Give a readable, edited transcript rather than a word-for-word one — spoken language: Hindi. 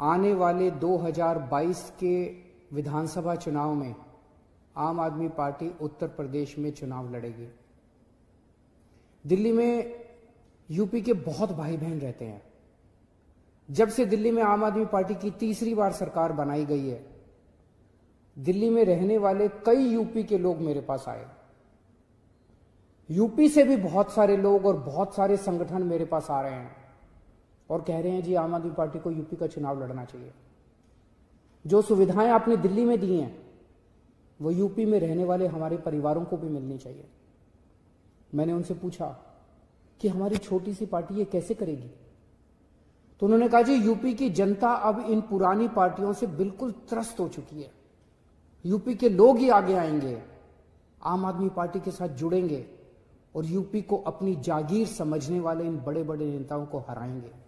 आने वाले 2022 के विधानसभा चुनाव में आम आदमी पार्टी उत्तर प्रदेश में चुनाव लड़ेगी। दिल्ली में यूपी के बहुत भाई बहन रहते हैं। जब से दिल्ली में आम आदमी पार्टी की तीसरी बार सरकार बनाई गई है, दिल्ली में रहने वाले कई यूपी के लोग मेरे पास आए। यूपी से भी बहुत सारे लोग और बहुत सारे संगठन मेरे पास आ रहे हैं और कह रहे हैं जी आम आदमी पार्टी को यूपी का चुनाव लड़ना चाहिए। जो सुविधाएं आपने दिल्ली में दी हैं वो यूपी में रहने वाले हमारे परिवारों को भी मिलनी चाहिए। मैंने उनसे पूछा कि हमारी छोटी सी पार्टी ये कैसे करेगी, तो उन्होंने कहा जी यूपी की जनता अब इन पुरानी पार्टियों से बिल्कुल त्रस्त हो चुकी है। यूपी के लोग ही आगे आएंगे, आम आदमी पार्टी के साथ जुड़ेंगे और यूपी को अपनी जागीर समझने वाले इन बड़े बड़े नेताओं को हराएंगे।